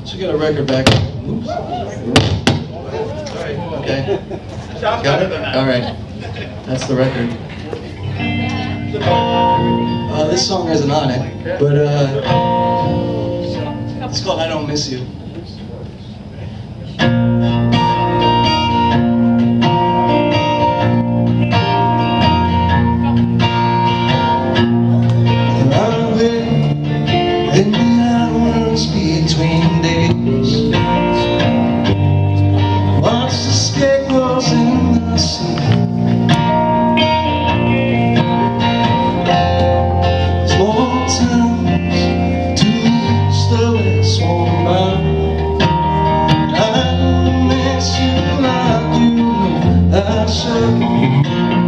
Should get a record back. Oops. Okay. Got it? Alright. That's the record. This song isn't on it, but it's called I Don't Miss You. In the hours between days, watch the scarecrows in the sea. Small towns to reach the west one mile. I miss you like you know I should.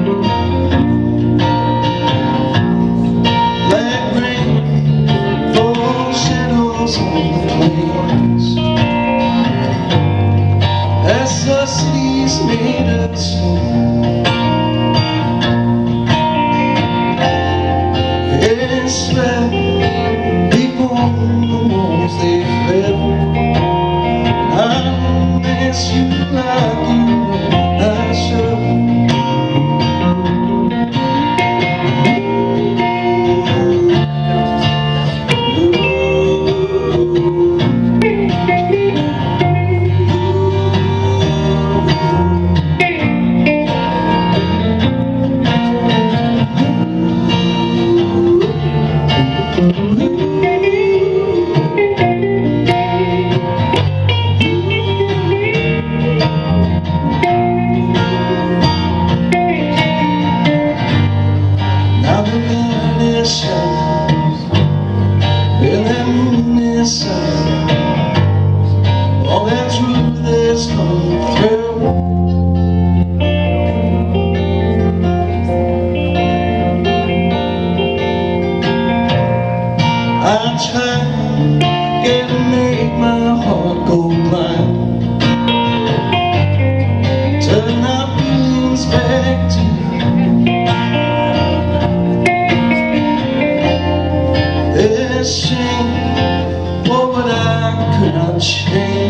As the city's made of stone, it's spread people on the walls they fell. I miss you like you know I should. And that moon is shining, all that truth is coming through. I try to make my heart go blind, turn our feelings back to shame, oh, but I could not change.